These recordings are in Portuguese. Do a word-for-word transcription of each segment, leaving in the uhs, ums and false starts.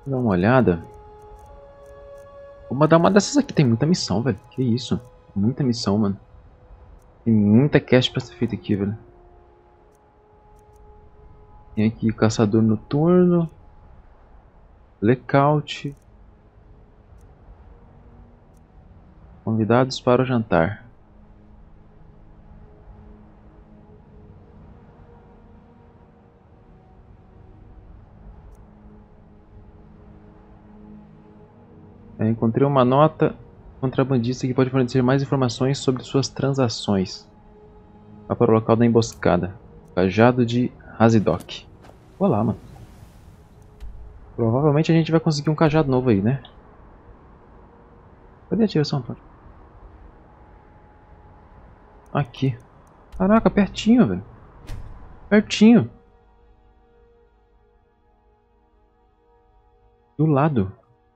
Vou dar uma olhada. Vou mandar uma dessas aqui. Tem muita missão, velho. Que isso? Muita missão, mano. Tem muita quest pra ser feita aqui, velho. Tem aqui Caçador Noturno. Blackout. Convidados para o jantar. Eu encontrei uma nota contrabandista que pode fornecer mais informações sobre suas transações. Vá para o local da emboscada. Cajado de Hazidok. Vou lá, mano. Provavelmente a gente vai conseguir um cajado novo aí, né? Cadê a direção? Aqui. Caraca, pertinho, velho. Pertinho. Do lado.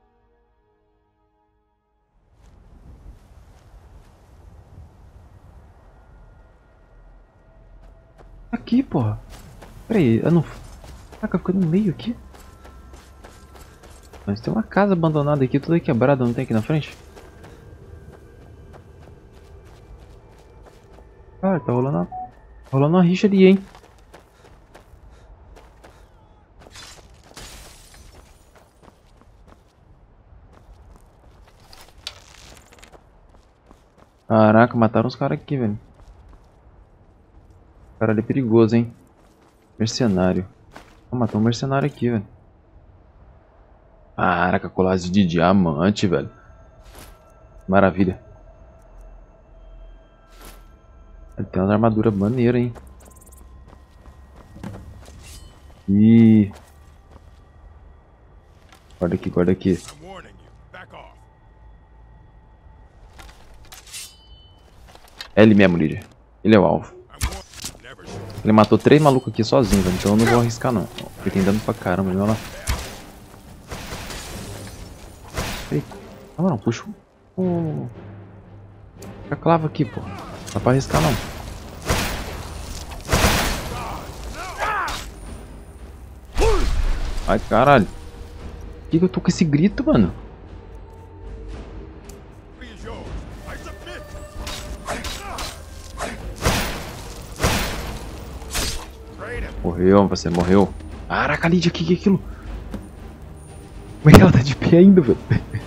Aqui, porra. Pera aí, eu não... Caraca, ficou no meio aqui. Mas tem uma casa abandonada aqui, toda quebrada, não tem aqui na frente? Cara, tá rolando uma... Tá rolando uma rixa ali, hein? Caraca, mataram os caras aqui, velho. O cara ali é perigoso, hein? Mercenário. Oh, matou um mercenário aqui, velho. Caraca, colagem de diamante, velho. Maravilha. Ele tem uma armadura maneira, hein? Ih. Guarda aqui, guarda aqui. É ele mesmo, Lídia. Ele é o alvo. Ele matou três malucos aqui sozinho, velho. Então eu não vou arriscar, não. Porque tem dano pra caramba. Olha lá. Ei, não, não, puxa o... a clava aqui, pô. Não dá pra arriscar, não. Ai, caralho. Por que que eu tô com esse grito, mano? Morreu, você morreu. Caraca, Lídia, que que é aquilo? Como é que ela tá de pé ainda, velho?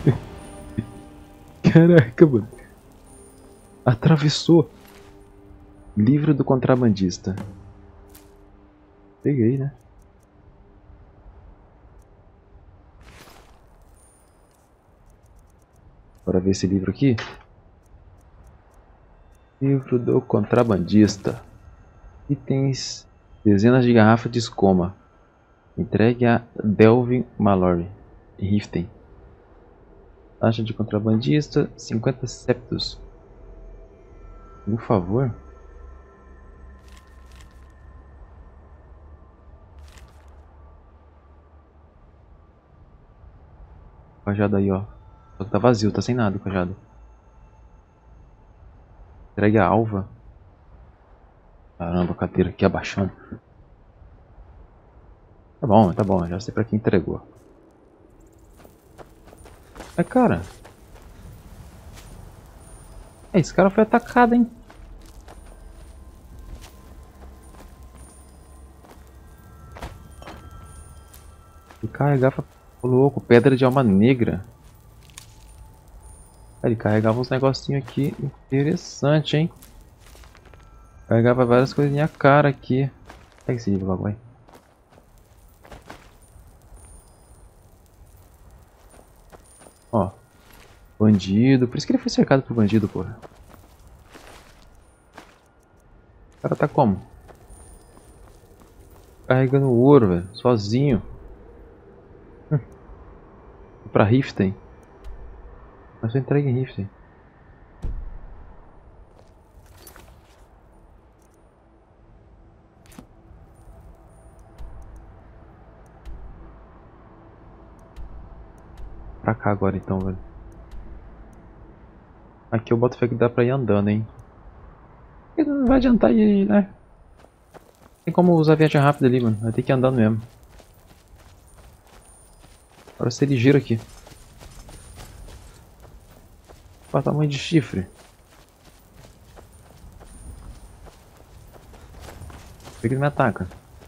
Caraca, mano. Atravessou. Livro do contrabandista. Peguei, né? Bora ver esse livro aqui. Livro do contrabandista. Itens. Dezenas de garrafas de escoma. Entregue a Delvin Mallory. Riften. Taxa de contrabandista. cinquenta septos. Por favor. O cajado aí, ó. Só que tá vazio, tá sem nada o cajado. Entregue a alva. Caramba, a cadeira aqui abaixando. Tá bom, tá bom, já sei pra quem entregou. É, cara. É, esse cara foi atacado, hein? Ele carregava, ô louco, pedra de alma negra. Ele carregava uns negocinhos aqui interessante, hein? Carregava várias coisinhas cara aqui. Pega esse livro logo, vai. Ó. Bandido. Por isso que ele foi cercado por bandido, porra. O cara tá como? Carregando ouro, velho. Sozinho. Hum. Pra Riften. Mas eu entregue em Riften. Pra cá agora então, velho. Aqui eu boto fé que dá pra ir andando, hein. Não vai adiantar ir, né? Tem como usar viagem rápida ali, mano. Vai ter que ir andando mesmo. Bora ser ligeiro aqui. Qual o tamanho de chifre? Por que ele me ataca?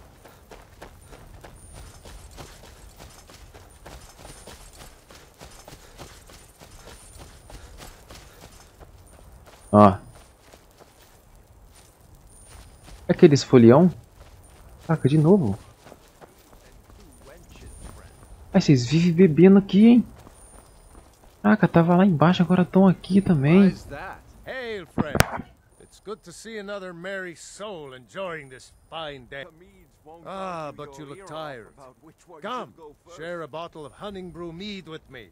Ó. Aquele esfolião? Caraca, de novo. Ai, vocês vivem bebendo aqui, hein? Caraca, tava lá embaixo, agora estão aqui também. Hail, friend. It's good to see another merry soul enjoying this fine day. Ah, but you look tired. Come, share a bottle of Hunting Brew mead with me.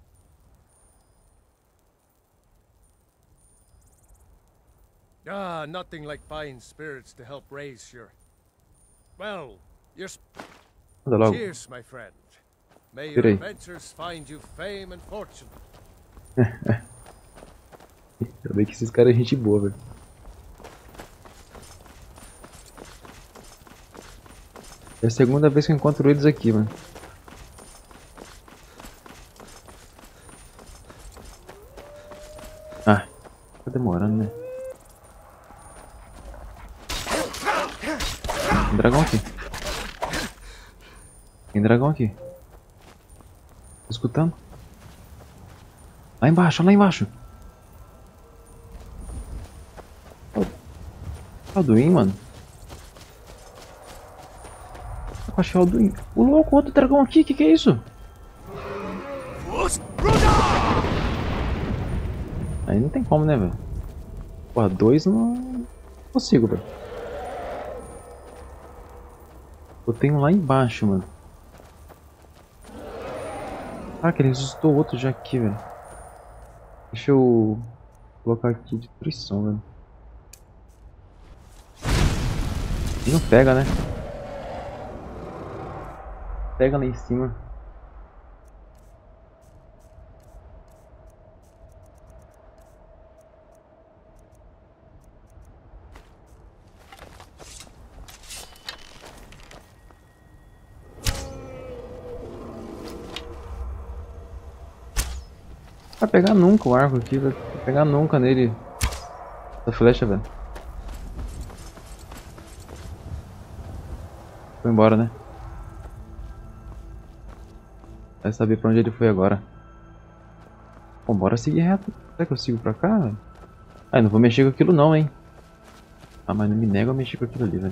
Ah, nothing like fine spirits to help raise your... Well, your... Cheers, my friend. May your adventures find you fame and fortune. Eu vejo que esses caras é gente boa, velho. É a segunda vez que eu encontro eles aqui, mano. Ah, tá demorando, né? Tem dragão aqui. Tem dragão aqui. Tô escutando? Lá embaixo, lá embaixo. Alduin, mano. Eu achei o Alduin. O louco, outro dragão aqui, que que é isso? Aí não tem como, né, velho? Porra, dois não consigo, velho. Eu tenho lá embaixo, mano. Ah, que ele ressuscitou outro já aqui, velho. Deixa eu colocar aqui destruição, velho. E não pega, né? Pega lá em cima. Vai pegar nunca o arco aqui, vai pegar nunca nele. Essa flecha, velho. Foi embora, né? Vai saber pra onde ele foi agora. Bom, bora seguir reto. Será que eu sigo pra cá, velho? Ah, eu não vou mexer com aquilo não, hein? Ah, mas não me nega a mexer com aquilo ali, velho.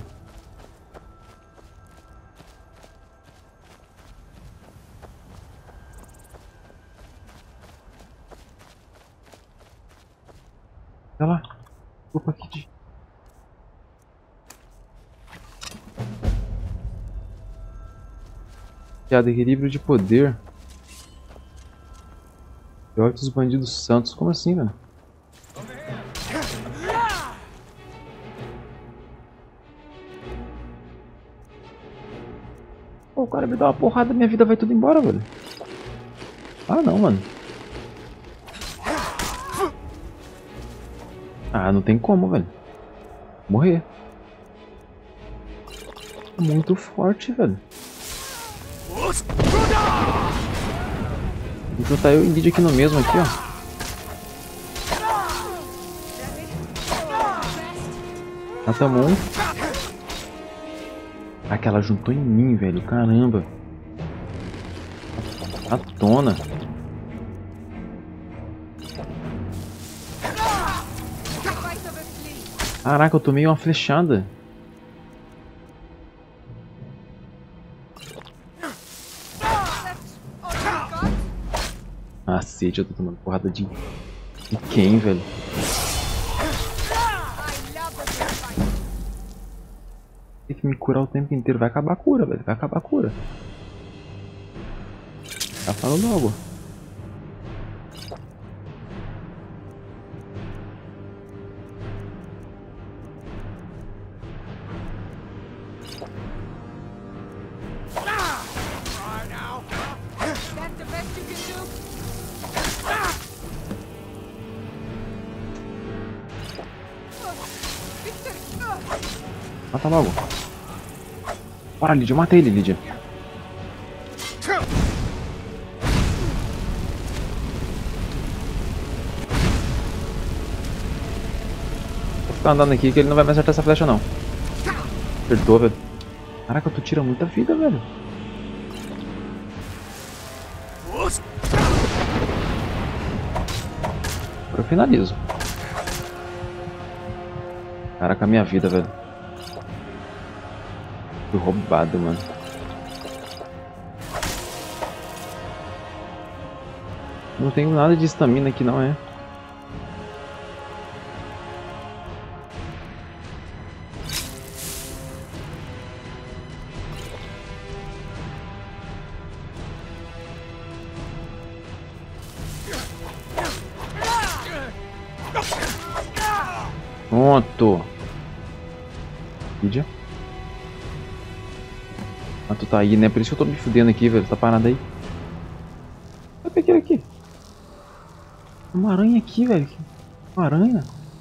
Olha lá. Opa, aqui de... Piada, equilíbrio de poder. Pior que os bandidos santos. Como assim, velho? Pô, o cara me dá uma porrada, minha vida vai tudo embora, velho. Ah, não, mano. Ah, não tem como, velho. Morrer. Muito forte, velho. Vou juntar eu e Lydia aqui no mesmo, aqui, ó. Matamos um. Ah, que ela juntou em mim, velho. Caramba. A tona. Caraca, eu tomei uma flechada. Cacete, eu tô tomando porrada de... de quem, velho? Tem que me curar o tempo inteiro. Vai acabar a cura, velho. Vai acabar a cura. Já fala logo. Mata logo. Bora, Lydia. Mata ele, Lydia. ficar andando aqui que ele não vai me acertar essa flecha não. Acertou, velho. Caraca, tu tira muita vida, velho. Agora eu finalizo. Caraca, a minha vida, velho. Fui roubado, mano. Não tenho nada de estamina aqui, não é? Pronto. Vídeo. Ah, tu tá aí, né? Por isso que eu tô me fudendo aqui, velho. Tá parado aí. Olha aquele aqui. Uma aranha aqui, velho. Uma aranha.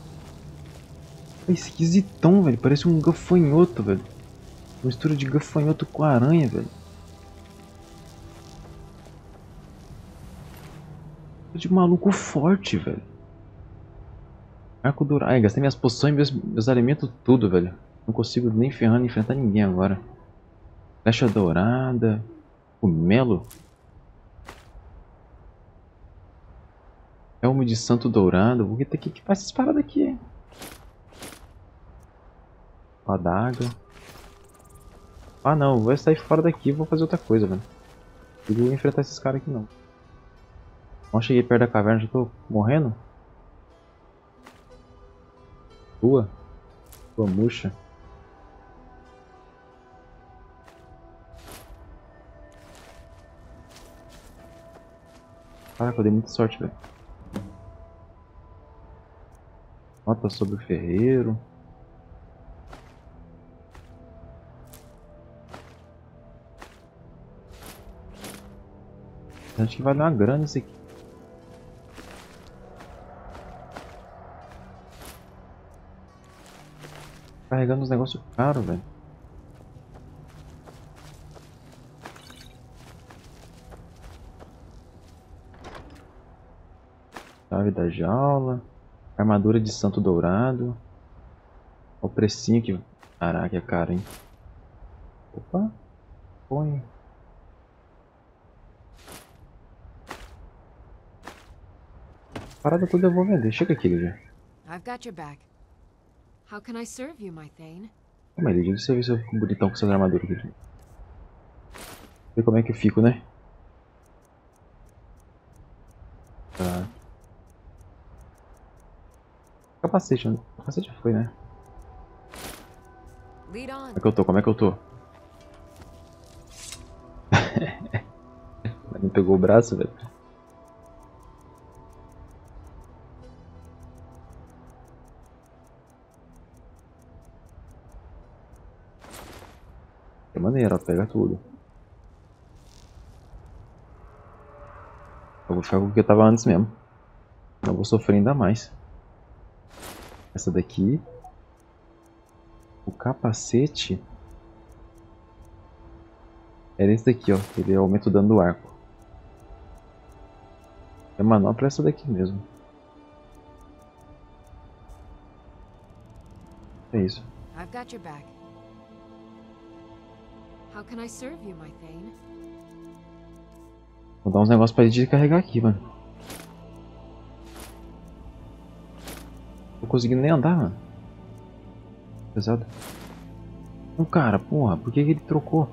É esquisitão, velho. Parece um gafanhoto, velho. Mistura de gafanhoto com aranha, velho. Tô de maluco forte, velho. Arco dourado. Ai, gastei minhas poções e meus, meus alimentos tudo, velho. Não consigo nem ferrando enfrentar ninguém agora. Flecha dourada. O melo. Elmo de santo dourado. O que tem que, que faz essas paradas aqui, hein? Adaga. Ah não, vou sair fora daqui e vou fazer outra coisa, velho. Não vou enfrentar esses caras aqui não. Não cheguei perto da caverna, já tô morrendo. Tua. Tua murcha. Caraca, eu dei muita sorte, velho. Nota sobre o ferreiro. Acho que vale uma grana isso aqui. Carregando uns negócios caros, velho. Chave da jaula. Armadura de santo dourado. Olha o precinho que... Caraca, é caro, hein? Opa. Põe. Parada toda eu vou vender. Chega aqui, Lidia. I've got your back. How can I serve you, my Thane? Calma aí, Lidia. Deixa eu ver se eu fico bonitão com essas armaduras aqui. Ver como é que eu fico, né? Tá. Capacete, né? Capacete já foi, né? Lead on. Como é que eu tô? Como é que eu tô? Não pegou o braço, velho. É maneiro, ó, pega tudo. Eu vou ficar com o que eu tava antes mesmo. Eu vou sofrer ainda mais. Essa daqui. O capacete. Era esse daqui, ó. Ele aumenta o dano do arco. A manopla é essa daqui mesmo. É isso. I've got your back. How can I serve you, my Thane? Vou dar uns negócios pra gente carregar aqui, mano. Não tô conseguindo nem andar, mano. Pesado. Não, cara, porra, por que, que ele trocou?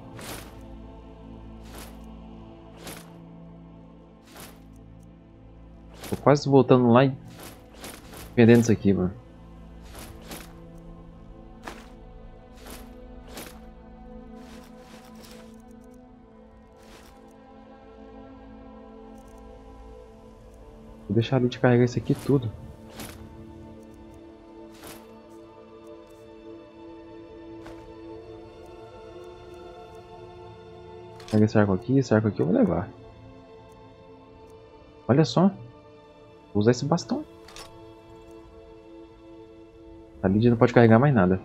Tô quase voltando lá e vendendo isso aqui, mano. Vou deixar ali de carregar isso aqui tudo. Pega esse arco aqui, esse arco aqui eu vou levar. Olha só. Vou usar esse bastão. A Lidia não pode carregar mais nada.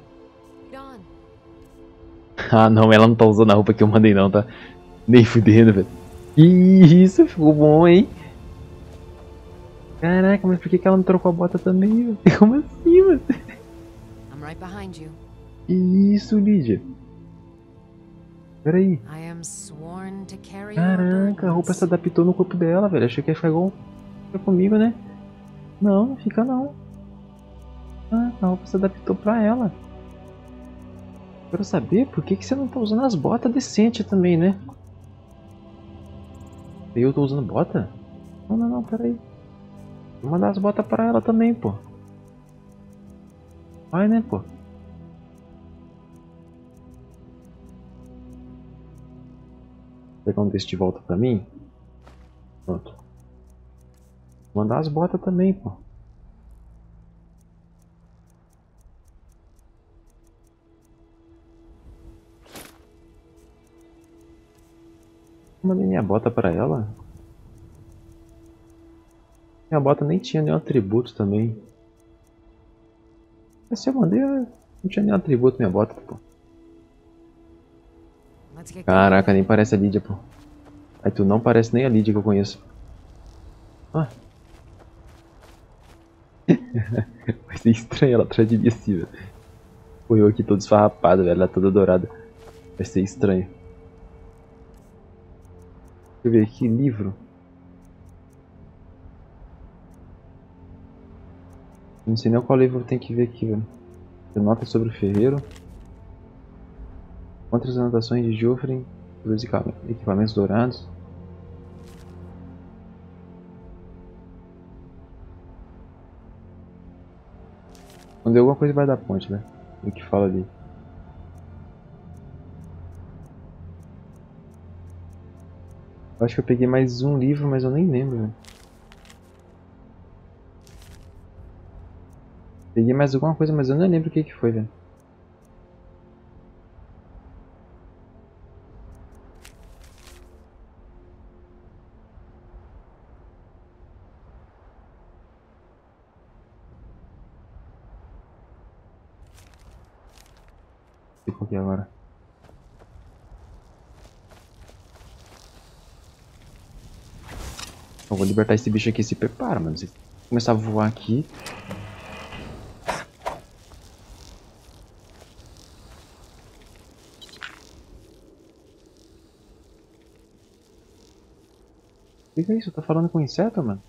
Ah não, ela não tá usando a roupa que eu mandei não, tá? Nem fudendo, velho. Isso, ficou bom, hein? Caraca, mas por que, que ela não trocou a bota também, velho? Como assim, mano? right behind you. Que isso, Lídia? Pera aí. I am sworn to carry Caraca, a roupa se adaptou no corpo dela, velho. Achei que ia ficar igual fica comigo, né? Não, não fica não. Ah, a roupa se adaptou pra ela. Quero saber por que, que você não tá usando as botas decentes também, né? E eu tô usando bota? Não, não, não, pera aí. Vou mandar as botas pra ela também, pô. Vai, né, pô. Vou pegar um desse de volta pra mim. Pronto. Vou mandar as botas também, pô. Mandei minha bota pra ela. Minha bota nem tinha nenhum atributo também. Mas se eu mandei, não tinha nenhum atributo minha bota, pô. Caraca, nem parece a Lídia, pô. Aí tu não parece nem a Lídia que eu conheço. Ah. Vai ser estranho ela atrás de mim assim, velho. Pô, eu aqui todo esfarrapado, velho. Ela toda dourada. Vai ser estranho. Deixa eu ver aqui, livro. Não sei nem qual livro tem que ver aqui, velho. Nota sobre o ferreiro. Contra as anotações de Joffrey sobre os equipamentos dourados. Quando deu alguma coisa vai dar ponte, né? O que fala ali. Eu acho que eu peguei mais um livro, mas eu nem lembro, velho. Peguei mais alguma coisa, mas eu não lembro o que que foi, velho. Não sei qual que é agora. Eu vou libertar esse bicho aqui, se prepara, mano. Se começar a voar aqui... O que que é isso? Tá falando com inseto, mano?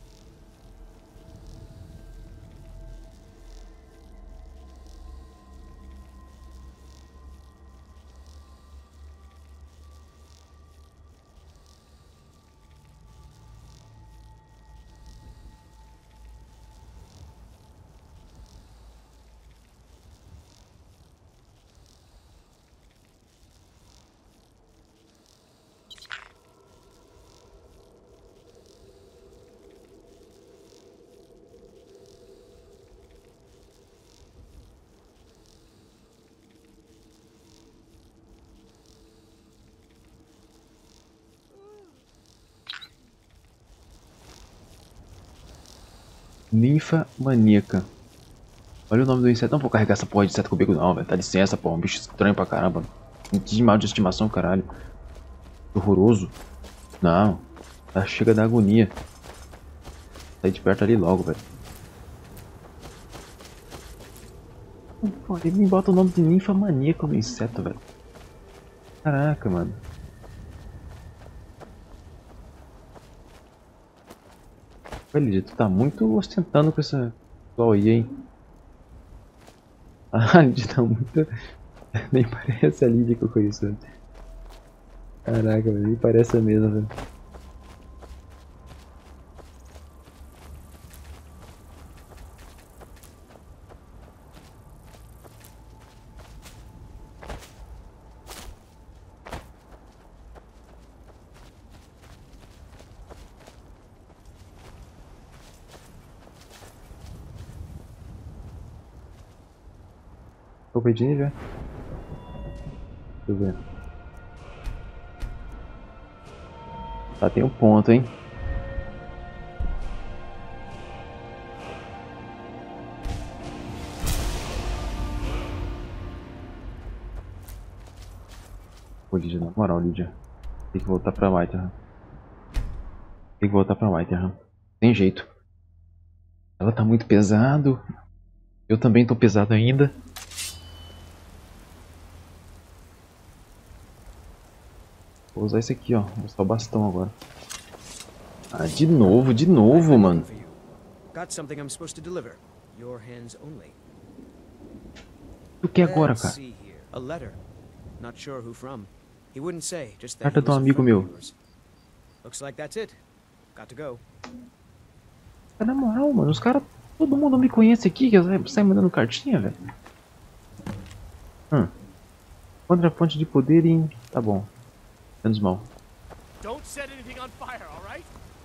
Ninfa maníaca. Olha o nome do inseto. Não vou carregar essa porra de inseto comigo não, velho. Dá licença, porra. Um bicho estranho pra caramba. Um animal de estimação, caralho. Horroroso. Não. Tá, chega da agonia. Sai de perto ali logo, velho. Pô, ele me bota o nome de ninfa maníaca no inseto, velho. Caraca, mano. Pô, Lídia, tu tá muito ostentando com essa pessoal aí, hein? Ah, a Lídia tá muito... Nem parece a Lídia que eu conheço, velho. Caraca, velho. Nem parece a mesma, velho. Roupa de nível? Deixa eu ver. Tá, tem um ponto, hein? Pô, Lídia, na moral, Lídia. Tem que voltar pra Whiterun. Tem que voltar pra Whiterun. Tem jeito. Ela tá muito pesado. Eu também tô pesado ainda. Vou usar esse aqui, ó. Vou usar o bastão agora. Ah, de novo, de novo, mano. Got something I'm supposed to deliver. Your hands only. O que agora, Let's cara? see here. A letter. Not sure who from. He wouldn't say, just that Carta he de um was a amigo friend of meu. yours. Looks like that's it. Got to go. Na moral, mano, os caras... Todo mundo me conhece aqui, que sai mandando cartinha, velho. Hum. Contra a fonte de poder em... Tá bom. Menos mal. Don't set anything on fire, all right?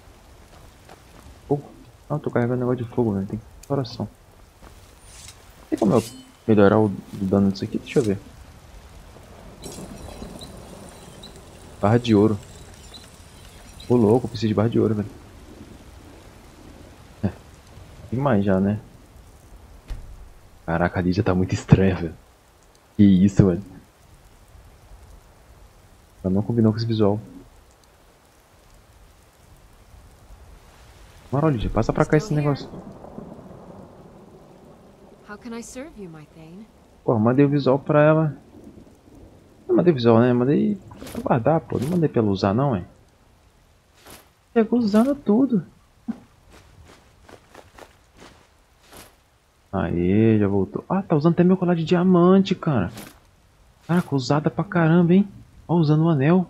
Fogo? Não, tô carregando negócio de fogo, velho. Tem que ter coração. Tem como eu melhorar o dano disso aqui? Deixa eu ver. Barra de ouro. Ô louco, eu preciso de barra de ouro, velho. É. Demais já, né? Caraca, a Lídia tá muito estranha, velho. Que isso, velho. Ela não combinou com esse visual. Bora, Lídia, passa pra cá esse negócio. How can I serve you, my Thane? Pô, mandei o visual pra ela. Não mandei visual, né? Mandei pra guardar, pô. Não mandei pra ela usar, não, hein? Chegou usando tudo. Aê, já voltou. Ah, tá usando até meu colar de diamante, cara. Caraca, usada pra caramba, hein? Ó, usando o anel.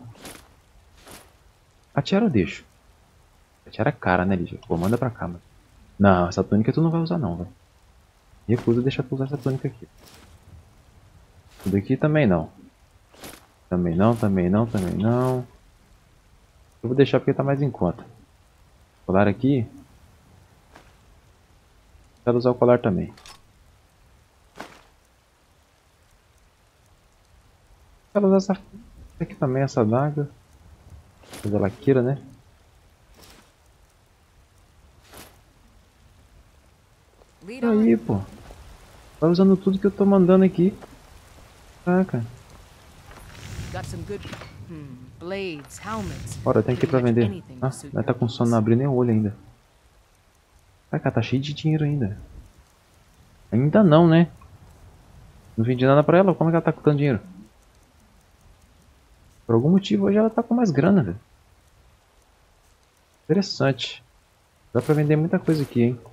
A tiara eu deixo. A tiara é cara, né, Lídia? Pô, manda pra cá, mano. Não, essa túnica tu não vai usar, não, velho. Recusa deixar tu usar essa túnica aqui. Tudo aqui também não. Também não, também não, também não. Eu vou deixar porque tá mais em conta. Colar aqui. Quero usar o colar também. Quero usar essa, essa aqui também, essa daga. Fazer laqueira, né? Lead E on. aí, pô. Vai usando tudo que eu tô mandando aqui. Caraca. Got some good hmm, blades, helmets. Bora, tem que ir pra pretty much vender. anything Ah, to suit ela tá your com sono, needs. não abriu nem o olho ainda. Caraca, tá cheio de dinheiro ainda. Ainda não, né? Não vendi nada pra ela, como é que ela tá com tanto dinheiro? Por algum motivo hoje ela tá com mais grana, velho. Interessante. Dá pra vender muita coisa aqui, hein?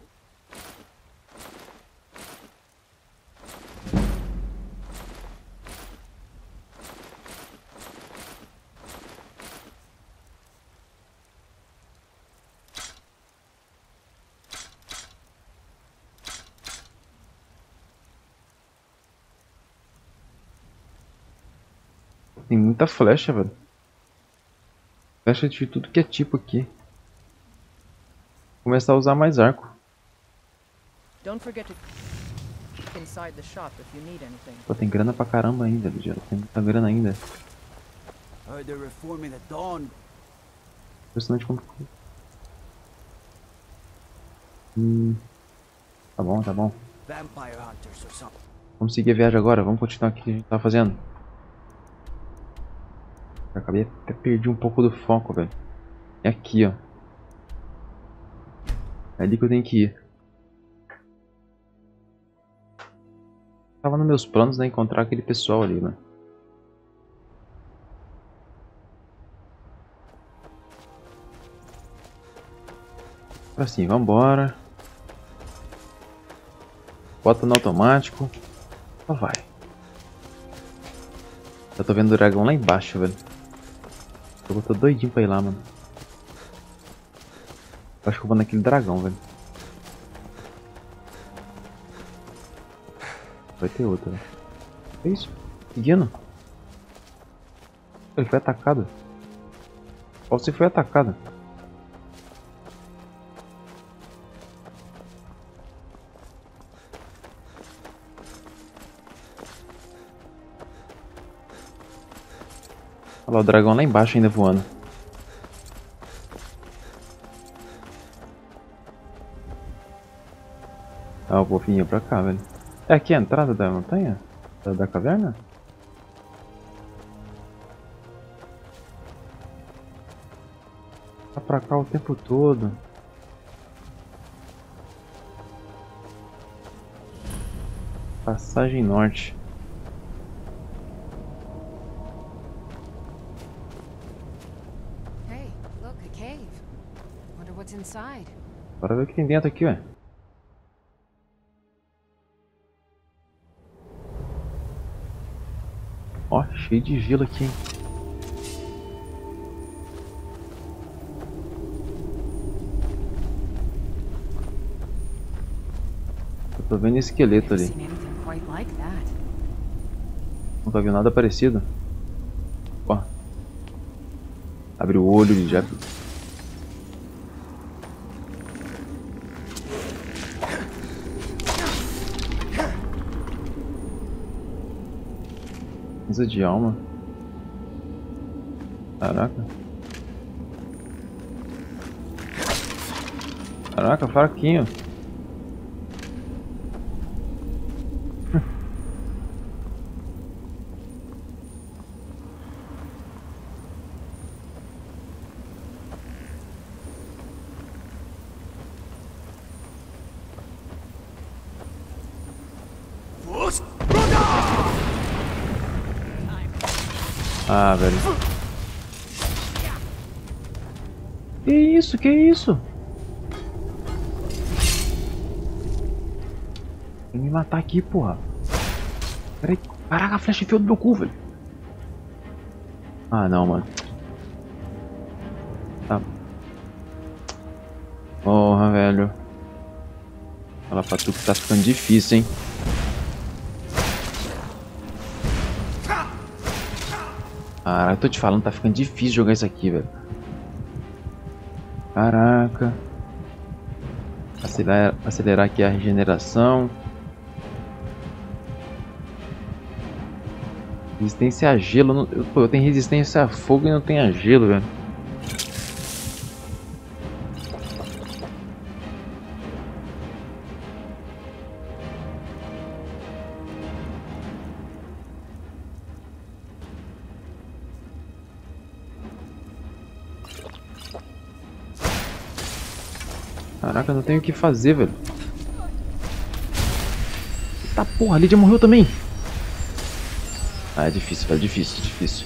Tem muita flecha, velho. Flecha de tudo que é tipo aqui. Vou começar a usar mais arco. Don't forget to look inside the shop if you need anything. Pô, tem grana pra caramba ainda, Lídia. Tem muita grana ainda. Heard they're reforming the Dawn. Impressionante como... Hum... Tá bom, tá bom. Vampire hunters or something. Vamos seguir a viagem agora. Vamos continuar aqui o que a gente tava fazendo. Eu acabei até perdi um pouco do foco, velho. É aqui, ó. É ali que eu tenho que ir. Tava nos meus planos, né? Encontrar aquele pessoal ali, né? Assim, vambora. Bota no automático. Só vai. Eu tô vendo o dragão lá embaixo, velho. Eu tô doidinho pra ir lá, mano. Eu acho que eu vou naquele dragão, velho. Vai ter outro, velho. Que isso? Seguindo? Ele foi atacado. Qual você foi atacado? Olha lá o dragão lá embaixo ainda voando. Ah, o povinho pra cá, velho. É aqui a entrada da montanha? Da, da caverna? Tá pra cá o tempo todo. Passagem norte. a cave. Wonder what's inside. Bora ver o que tem dentro aqui, ué. Ó, cheio de gelo aqui, hein. Eu tô vendo esqueleto ali. Seen anything quite like that. Não tá vendo nada parecido. Ó. Abre o olho e já... Cinza de alma. Caraca. Caraca, fraquinho. Ah, velho. Que isso? Que isso? Vai me matar aqui, porra. Pera aí. Caraca, a flecha enfiou no meu cu, velho. Ah, não, mano. Tá. Porra, velho. Fala pra tu que tá ficando difícil, hein. Caraca, eu tô te falando, tá ficando difícil jogar isso aqui, velho. Caraca. Acelerar, acelerar aqui a regeneração. Resistência a gelo. Eu, pô, eu tenho resistência a fogo e não tenho a gelo, velho. Caraca, eu não tenho o que fazer, velho. Eita porra, a Lídia morreu também. Ah, é difícil, velho, difícil, difícil.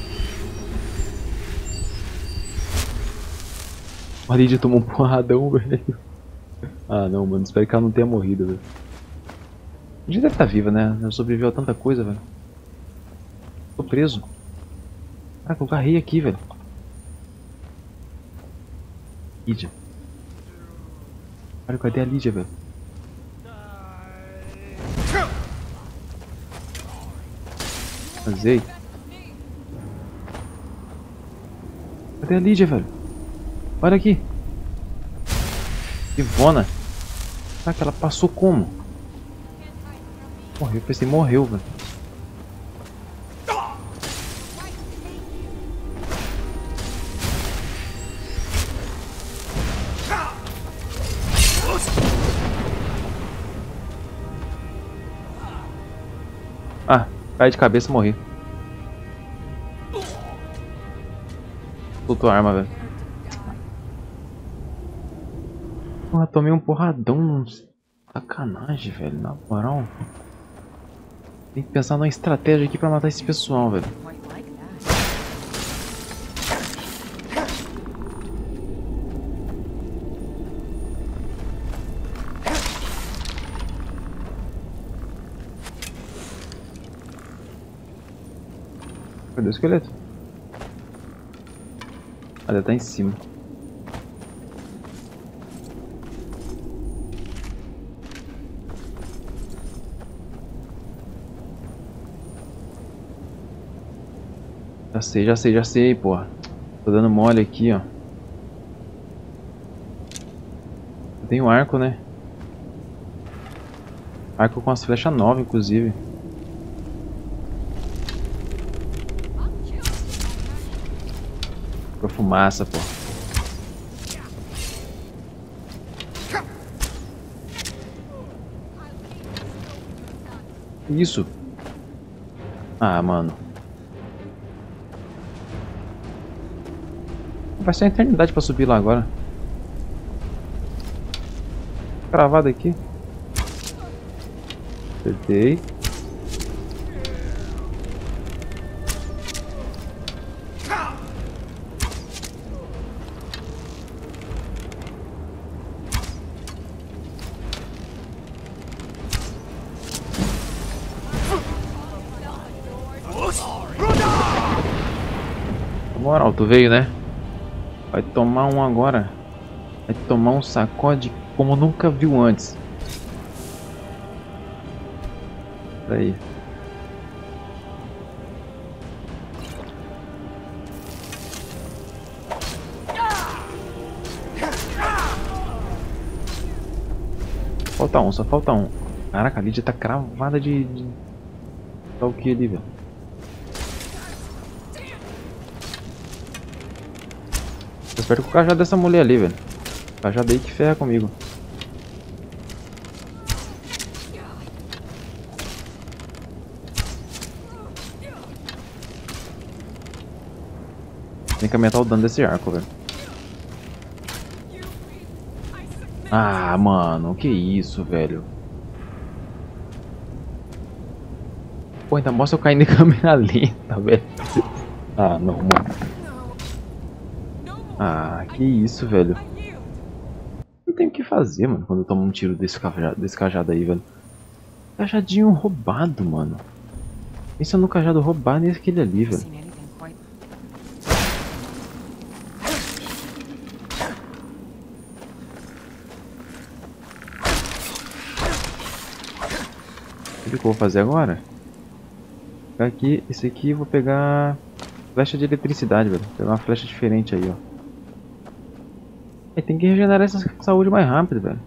A Lídia tomou um porradão, velho. Ah, não, mano, espero que ela não tenha morrido, velho. A gente deve estar viva, né? Ela sobreviveu a tanta coisa, velho. Tô preso. Caraca, eu carrei aqui, velho. Lídia. Cara, cadê a Lídia, velho? Vazei. Cadê a Lídia, velho? Olha aqui. Ivona. Caraca, ela passou como? Morreu, eu pensei, morreu, velho. Ah, cai de cabeça e morri. Soltou a arma, velho. Porra, tomei um porradão. Sacanagem, velho. Na moral. Tem que pensar numa estratégia aqui pra matar esse pessoal, velho. Cadê o esqueleto? Ah, ele tá em cima. Já sei, já sei, já sei, porra. Tô dando mole aqui, ó. Eu tenho arco, né? Arco com as flechas novas, inclusive. Pra fumaça, pô. Isso. Ah, mano. Vai ser uma eternidade pra subir lá agora. Cravado aqui. Acertei. moral, tu veio, né? Vai tomar um agora. Vai tomar um sacode como nunca viu antes. Aí. Falta um, só falta um. Caraca, a Lídia tá cravada de... de... Tá o que ali, velho? Eu espero que o cajado dessa mulher ali, velho. O cajado aí que ferra comigo. Tem que aumentar o dano desse arco, velho. Ah, mano, que isso, velho. Pô, ainda mostra eu caindo em câmera lenta, velho. Ah, não, mano. Ah, que isso, velho. Não tem o que fazer, mano, quando eu tomo um tiro desse cajado, desse cajado aí, velho. Cajadinho roubado, mano. Pensa no cajado roubado e aquele ali, velho. O que eu vou fazer agora? Vou pegar aqui, esse aqui, vou pegar flecha de eletricidade, velho. Vou pegar uma flecha diferente aí, ó. É, tem que regenerar essa saúde mais rápido, velho.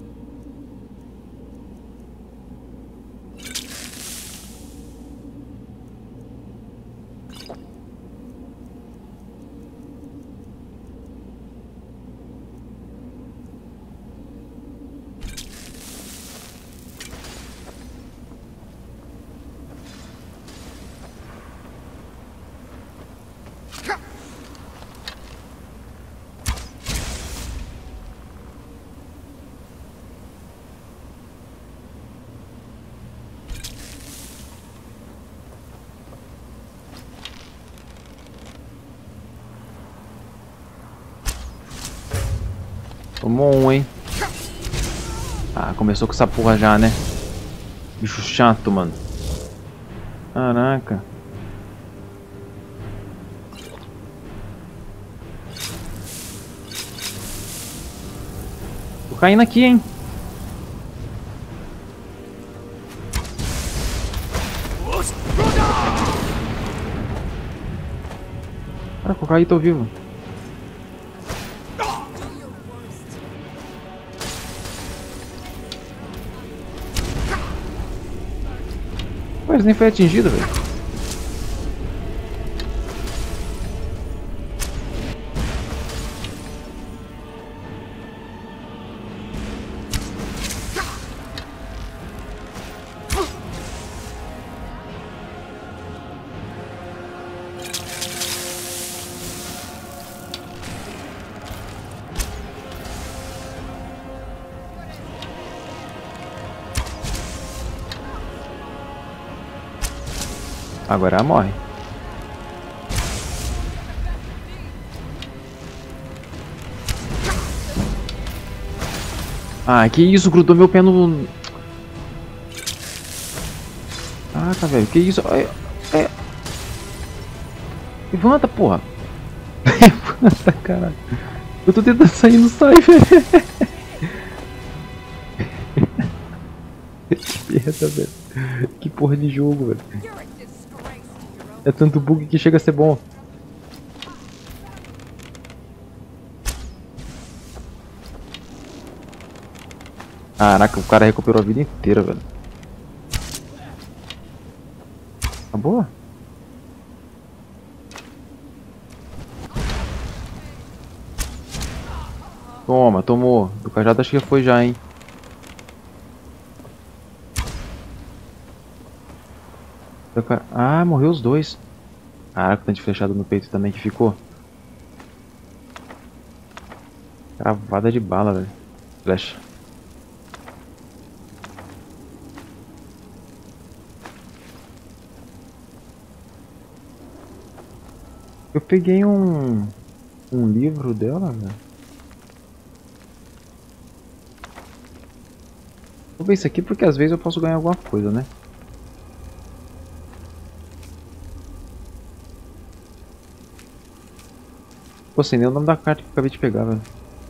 Tomou um, hein? Ah, começou com essa porra já, né? Bicho chato, mano. Caraca. Tô caindo aqui, hein? Caraca, eu caí, tô vivo. Mas nem foi atingido, velho. Agora ela morre. Ah, que isso? Grudou meu pé no... Ah, tá, velho. Que isso? É... é... Levanta, porra. Levanta, caralho. Eu tô tentando sair, não sai, velho. Que merda, velho. Que porra de jogo, velho. É tanto bug que chega a ser bom. Caraca, o cara recuperou a vida inteira, velho. Acabou? Toma, tomou. Do cajado acho que foi já, hein. Ah, morreu os dois. Caraca, o tanto de flechada no peito também que ficou. Cravada de bala, velho. Flecha. Eu peguei um... um livro dela, velho. Vou ver isso aqui porque às vezes eu posso ganhar alguma coisa, né? Pô, sem nem o nome da carta que eu acabei de pegar, velho.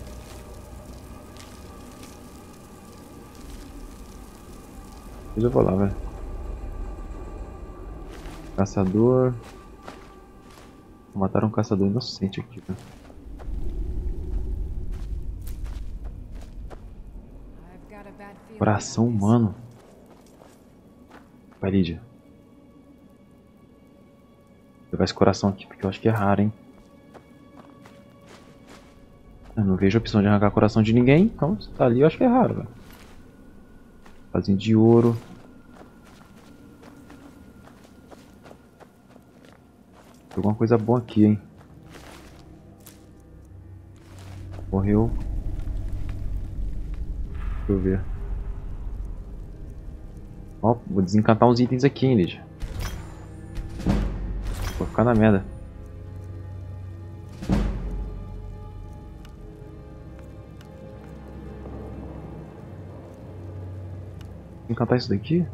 Depois eu vou lá, velho. Caçador. Mataram um caçador inocente aqui, velho. Coração humano. Vai, Lídia. Vou levar esse coração aqui porque eu acho que é raro, hein. Eu não vejo a opção de arrancar coração de ninguém, então se tá ali eu acho que é raro, velho. Vasinho de ouro. Tem alguma coisa boa aqui, hein. Morreu. Deixa eu ver. Ó, vou desencantar uns itens aqui, hein, Lídia. Vou ficar na merda. Encantar isso daqui?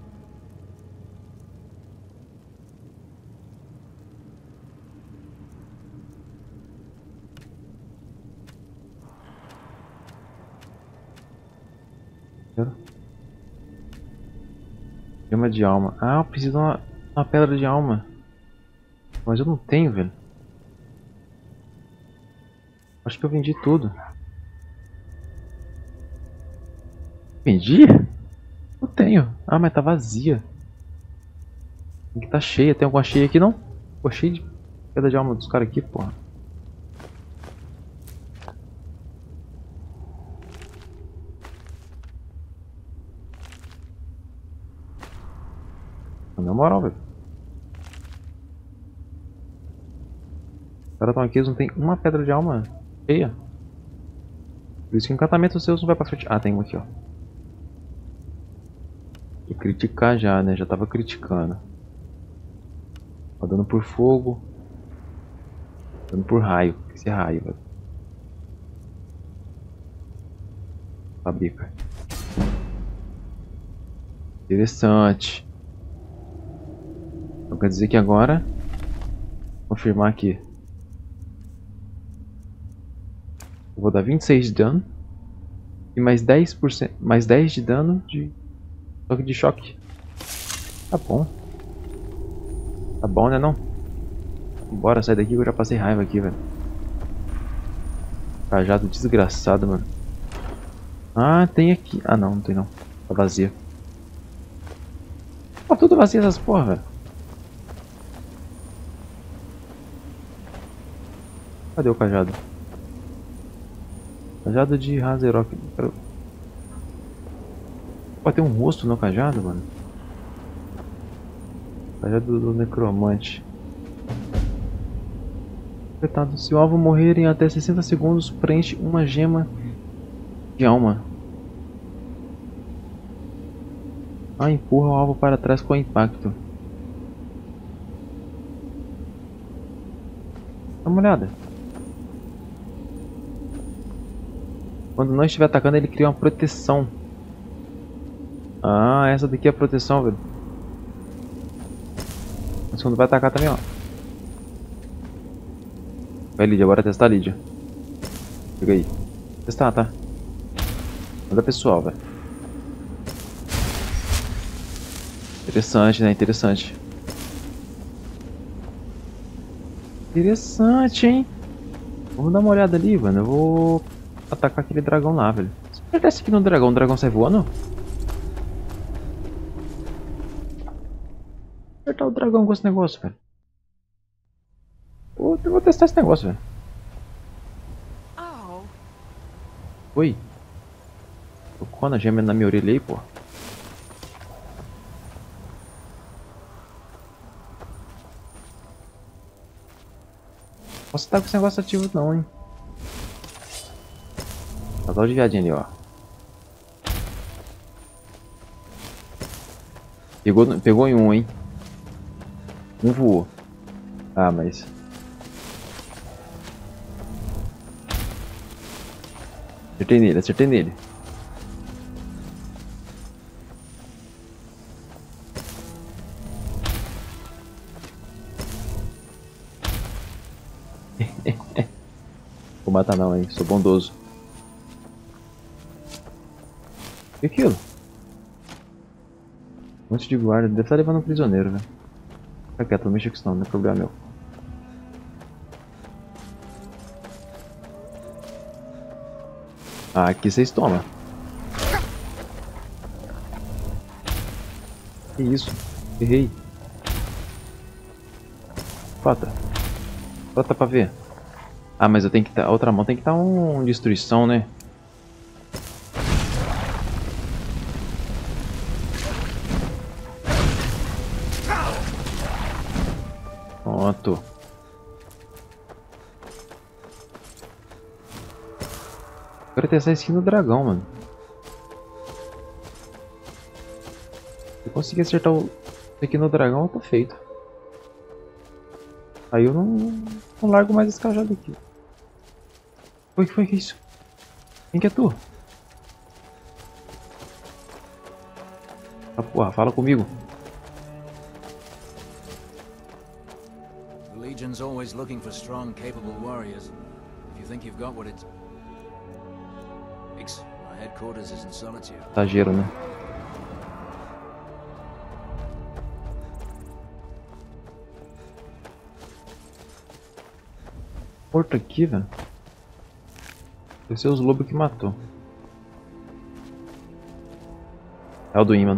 Gema de alma. Ah, eu preciso de uma, uma pedra de alma. Mas eu não tenho, velho. Acho que eu vendi tudo. Vendi? Eu tenho. Ah, mas tá vazia. Tem que tá cheia. Tem alguma cheia aqui, não? Pô, cheio de pedra de alma dos caras aqui, porra. Na moral, velho. Os caras estão aqui, eles não tem uma pedra de alma cheia. Por isso que o encantamento seus não vai pra frente. Ah, tem um aqui, ó. Vou criticar já, né? Já tava criticando. Ó, dando por fogo. Dando por raio. Esse é raio, velho. Fabrica. Interessante. Então quer dizer que agora, confirmar aqui, eu vou dar vinte e seis de dano e mais dez por cento, mais dez de dano de toque de choque. Tá bom. Tá bom, né não? Bora, sai daqui que eu já passei raiva aqui, velho. Cajado desgraçado, mano. Ah, tem aqui. Ah não, não tem não. Tá vazia. Tá tudo vazio essas porra, velho. Cadê o cajado? Cajado de Razerok. Quero... Pô, tem um rosto no cajado, mano. Cajado do necromante. Apertado. Se o alvo morrer em até sessenta segundos, preenche uma gema de alma. Ah, empurra o alvo para trás com impacto. Dá uma olhada. Quando não estiver atacando, ele cria uma proteção. Ah, essa daqui é a proteção, velho. Mas quando vai atacar também, ó. Vai, Lídia, bora testar, Lídia. Pega aí. Testar, tá? Manda pessoal, velho. Interessante, né? Interessante. Interessante, hein? Vamos dar uma olhada ali, mano. Eu vou atacar aquele dragão lá, velho. Se eu desce aqui no dragão, o dragão sai voando? Vou apertar o dragão com esse negócio, velho. Vou, eu vou testar esse negócio, velho. Oi. Tocou na gema na minha orelha aí, pô. Posso estar com esse negócio ativo não, hein. Casal de viadinho ali, ó. Pegou, pegou em um, hein. Um voou. Ah, mas... Acertei nele, acertei nele. Vou matar não, hein? Sou bondoso. O que é aquilo? Um monte de guarda. Deve estar levando um prisioneiro, velho. Fica quieto, não mexa com isso não, não é problema meu. Ah, aqui vocês tomam. Que isso? Errei. Bota. Bota pra ver. Ah, mas eu tenho que tá. A outra mão tem que estar tá um destruição, né? Pronto. Quero testar a skin do dragão, mano. Se eu conseguir acertar o aqui no dragão, eu tô feito. Aí eu não, não largo mais esse cajado aqui. Foi que foi que isso? Quem que é tu? Ah, porra, fala comigo. The Legion's always looking for strong, capable warriors. If you think you've got what it takes, our headquarters is in Solitude. Exagero, né? Morto aqui, velho. Deve ser os lobos que matou. É o do Iman.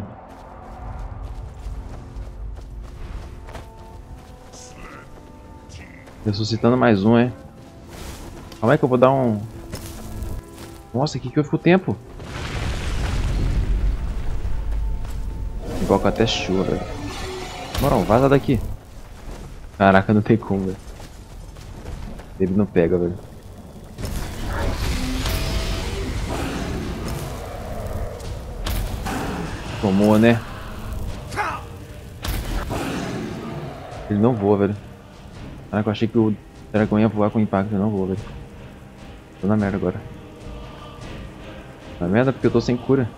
Ressuscitando mais um, é. Calma aí que eu vou dar um... Nossa, aqui que houve com o tempo. Igual que até chuva, velho. Moral, vaza daqui. Caraca, não tem como, velho. Ele não pega, velho. Tomou, né? Ele não voa, velho. Caraca, eu achei que o dragão ia voar com impacto. Ele não voa, velho. Tô na merda agora. Na merda porque eu tô sem cura.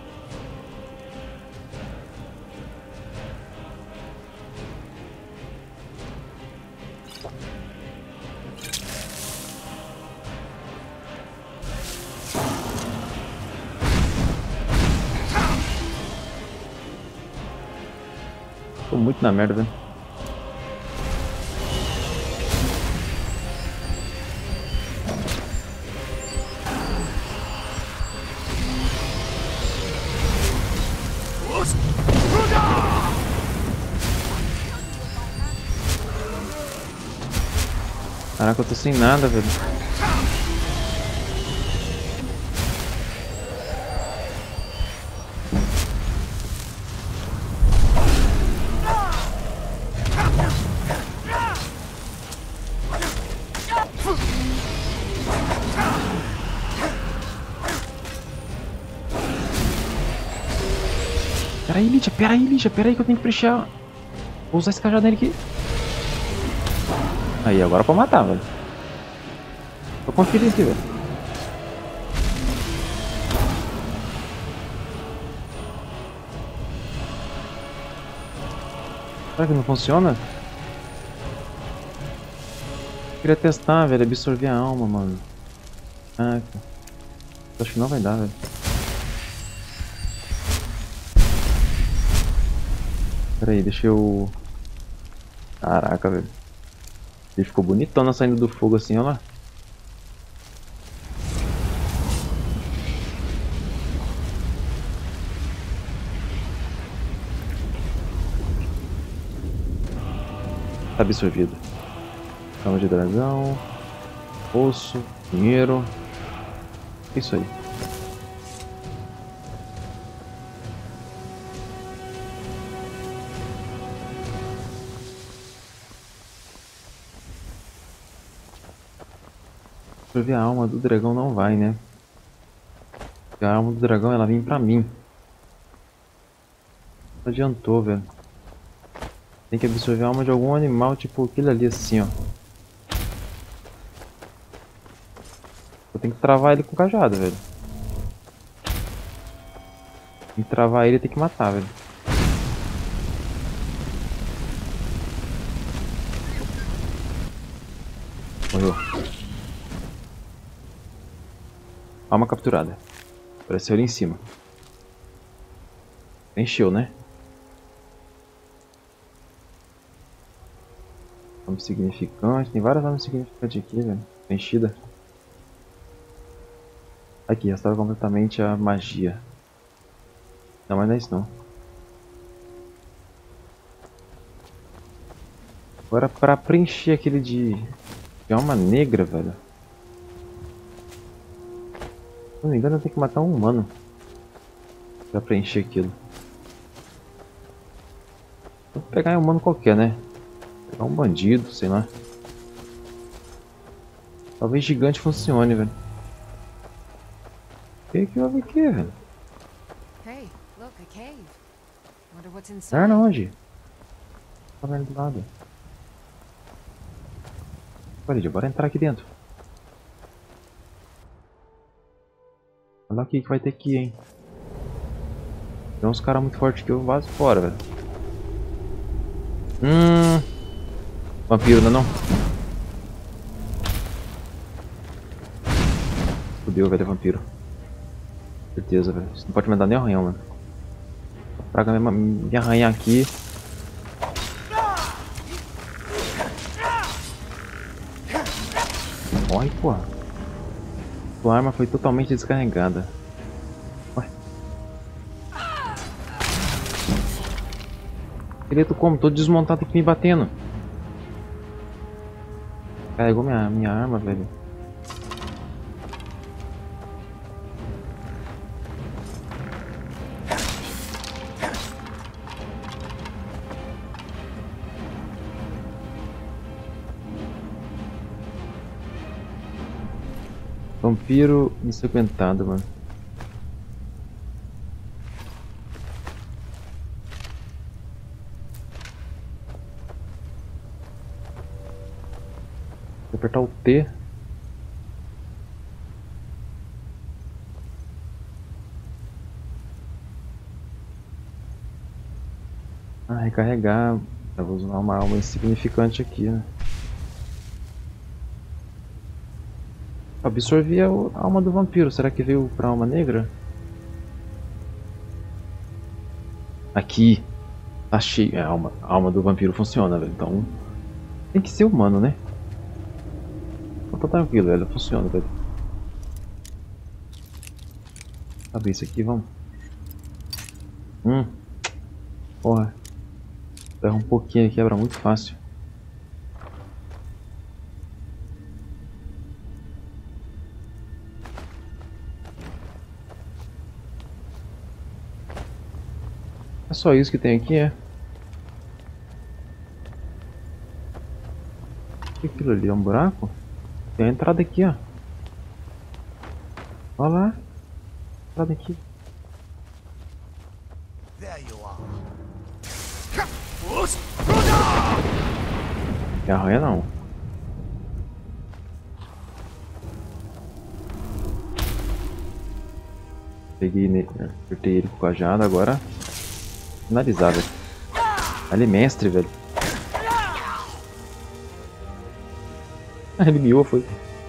Tô muito na merda, velho. Caraca, eu tô sem nada, velho. Peraí, Lidia, peraí, Lidia, peraí que eu tenho que prechar. Vou usar esse cajado nele aqui. Aí, agora pra matar, velho. Vou conferir aqui, velho. Será que não funciona? Queria testar, velho, absorver a alma, mano. Ah, acho que não vai dar, velho. Pera aí, deixa eu... Caraca, velho. Ele ficou bonitona saindo do fogo assim, olha lá. Tá absorvido. Cama de dragão. Osso. Dinheiro. Isso aí. Absorver a alma do dragão não vai, né? Porque a alma do dragão ela vem pra mim. Não adiantou, velho. Tem que absorver a alma de algum animal, tipo aquele ali assim, ó. Eu tenho que travar ele com o cajado, velho. Tem que travar ele e tem que matar, velho. Morreu. Alma capturada. Apareceu ali em cima. Encheu, né? Alma significante. Tem várias almas significantes aqui, velho. Enchida. Aqui, restaura completamente a magia. Não, mas não é isso não. Agora pra preencher aquele de... de alma negra, velho. Se não me engano eu tenho que matar um humano pra preencher aquilo. Vou pegar um humano qualquer, né? Vou pegar um bandido, sei lá. Talvez gigante funcione, velho. O que que houve aqui, velho? Hey, look, a cave. Wonder what's Ah, inside. não, onde? Tá vendo do lado. Olha, bora entrar aqui dentro. Olha o que que vai ter aqui, hein? Tem uns caras muito fortes que eu vazo fora, velho. Hum. Vampiro, não é não? Fudeu, velho, é vampiro. Certeza, velho. Você não pode me dar nem arranhão, mano. Praga me, me arranhar aqui. Morre, porra. Sua arma foi totalmente descarregada. Ué. Esqueleto como? Tô desmontado aqui me batendo. Carregou minha, minha arma, velho. Vampiro ensanguentado, mano. Vou apertar o T. Ah, recarregar. Eu vou usar uma alma insignificante aqui, né? Absorvi a alma do vampiro. Será que veio pra alma negra? Aqui. Tá cheio. É, a alma, a alma do vampiro funciona, velho. Então. Tem que ser humano, né? Então tá tranquilo, velho. Funciona, velho. Abrir isso aqui, vamos. Hum. Porra. Erra um pouquinho e quebra muito fácil. É só isso que tem aqui, é? O que é aquilo ali? É um buraco? Tem a entrada aqui, ó. Olha lá. Entrada aqui. Não arranha não. Peguei nele, apertei ele com o cajado, agora finalizar, velho. Ali, mestre, velho. Ah, ele miou, foi.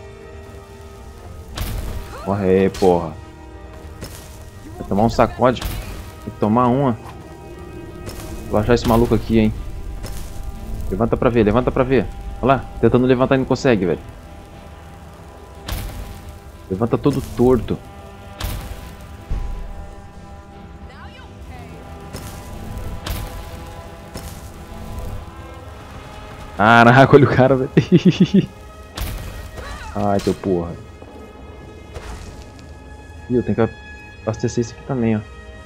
Corre aí, porra. Vai tomar um sacode. Tem que tomar uma. Vou achar esse maluco aqui, hein. Levanta pra ver, levanta pra ver. Olha lá, tentando levantar e não consegue, velho. Levanta todo torto. Caraca, olha o cara, velho. Ai, teu porra. Ih, eu tenho que abastecer isso aqui também, ó.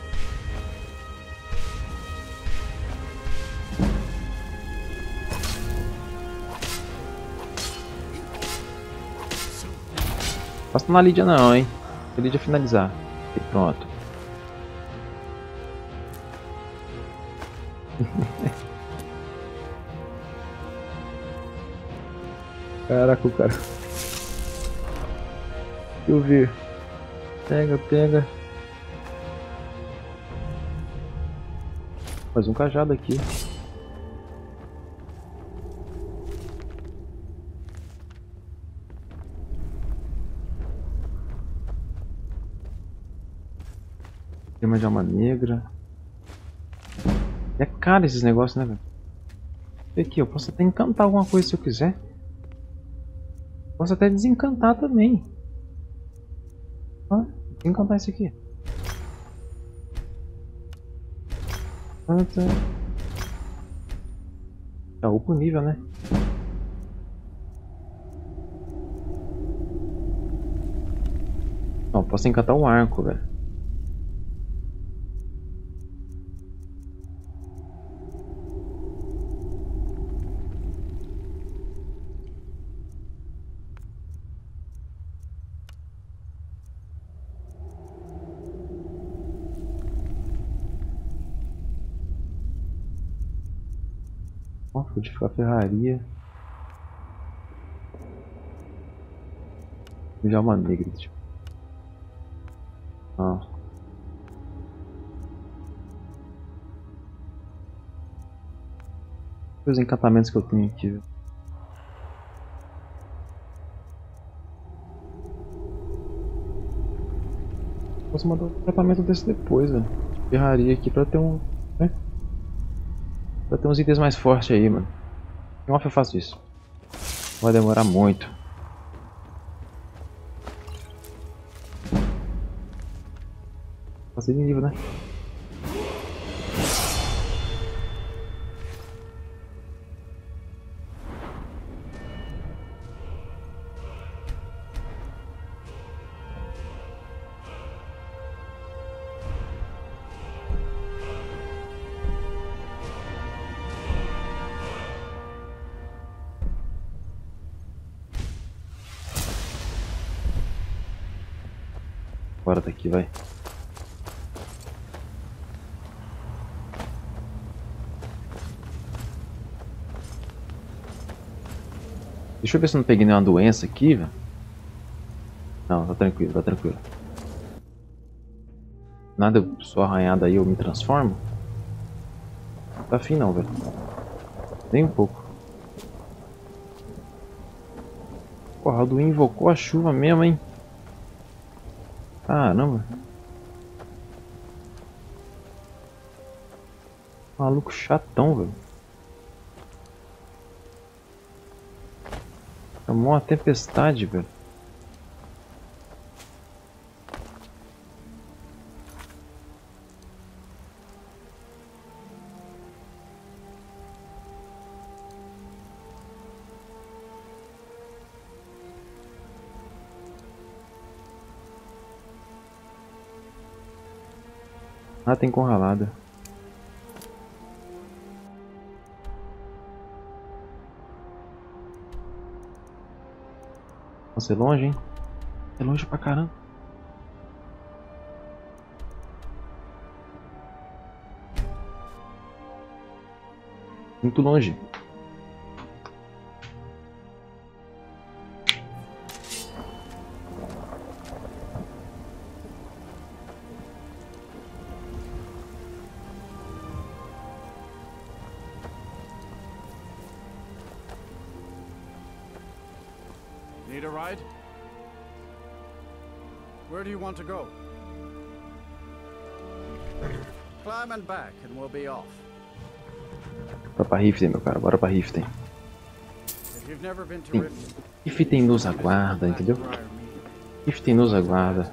Passa na Lídia não, hein. A Lídia finalizar. E pronto. Caraca, o cara. Deixa eu ver. Pega, pega. Mais um cajado aqui. Gema de alma negra. É caro esses negócios, né, velho? E aqui, eu posso até encantar alguma coisa se eu quiser. Posso até desencantar também. Ó, desencantar isso aqui. Canta. Já upa o nível, né? Não, posso encantar um arco, velho. Ó, fortificar a ferraria. Já uma negra, tipo. Ah. Os encantamentos que eu tenho aqui, viu? Posso mandar um encantamento desse depois, velho. Ferraria aqui pra ter um. Né? Pra ter uns itens mais fortes aí, mano. Em off eu faço isso. Vai demorar muito. Fazer de nível, né? Bora daqui, vai. Deixa eu ver se eu não peguei nenhuma doença aqui, velho. Não, tá tranquilo, tá tranquilo. Nada, eu sou arranhado aí, eu me transformo? Não tá afim não, velho. Nem um pouco. Porra, o Alduin invocou a chuva mesmo, hein? Caramba. Maluco chatão, velho. Tomou uma tempestade, velho. Ah, tem encurralada. Nossa, é longe, hein? É longe pra caramba. Muito longe. Need a ride? Where do you want to go? Climb and back and we'll be off. Bora pra Riften, meu cara. Bora pra Riften. If you've never been to Sim. Riften, Riften nos aguarda, entendeu? Riften nos aguarda.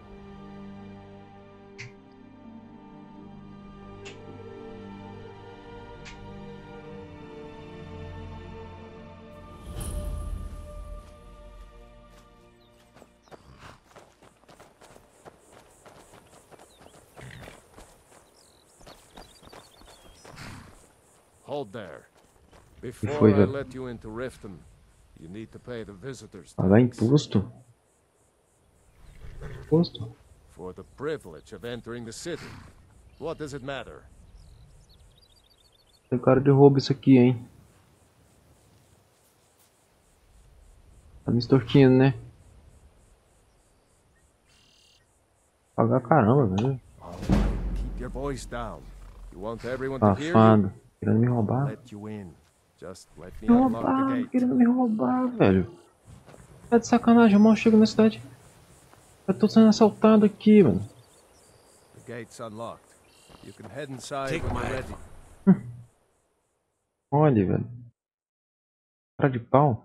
Hold there. foi, Before I velho? let you into Riften, you need to pay the visitors Pagar tax imposto? Imposto? for the privilege of entering the city. What does it matter? Tem cara de roubo isso aqui, hein? Tá me extorquindo, né? Pagar caramba, velho. Keep your voice down. You want everyone to hear you? Safado. Querendo me roubar. Let you in. Just let me Me unlock the roubar, gate. querendo me roubar, velho. Tá de sacanagem, eu mal chego na cidade. Eu tô sendo assaltado aqui, mano. gate's unlocked. You can head inside Take when my you're ready. Olha, velho. Cara de pau.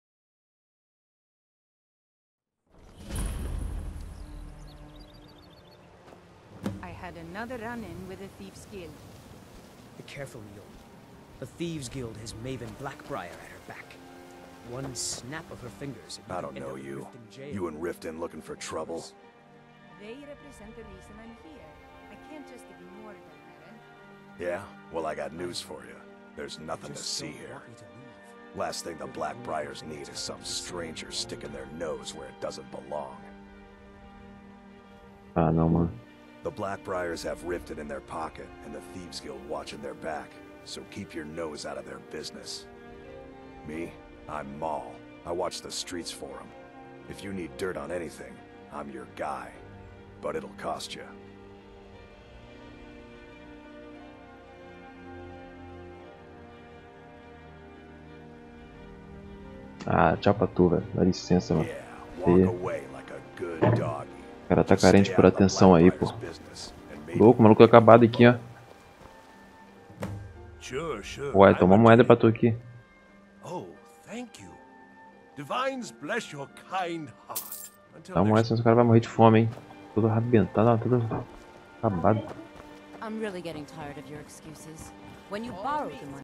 I had another run-in with a Thieves' Guild. Be careful, Neil. The Thieves Guild has Maven Blackbriar at her back. One snap of her fingers. and I you don't end know up you. Rift in jail. You and Riften looking for trouble? They represent the reason I'm here. I can't just ignore them, Baron. Yeah? Well, I got news for you. There's nothing to Just see don't here. want me to leave. Last thing the Blackbriars need is some stranger sticking their nose where it doesn't belong. Ah, não, mano. The Blackbriars have Riften in their pocket, and the Thieves Guild watching their back. So keep your nose out of their business. Me? I'm Maul. I watch the streets for them. If you need dirt on anything, I'm your guy. But it'll cost you. Ah, tchau pra tu, velho. Dá licença, mano. Yeah, walk E... away like a good doggy. O cara tá Just carente stay por out of the atenção aí, pô. Blackbriar's business, and maybe Louco, o maluco é acabado aqui, ó. Sure, sure. Ué, I'm toma uma a moeda tree. pra tu aqui. Oh, thank you. Divines bless your kind heart. Until Dá uma moeda, next senão esse cara vai morrer de fome, hein. Todo arrebentado, ó, todo acabado. I'm really getting tired of your excuses. When you borrowed the money,